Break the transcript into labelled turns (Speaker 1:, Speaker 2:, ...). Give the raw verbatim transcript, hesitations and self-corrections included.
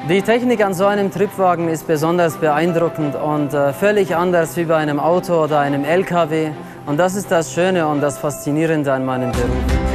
Speaker 1: Die Technik an so einem Triebwagen ist besonders beeindruckend und äh, völlig anders wie bei einem Auto oder einem L K W. Und das ist das Schöne und das Faszinierende an meinem Beruf.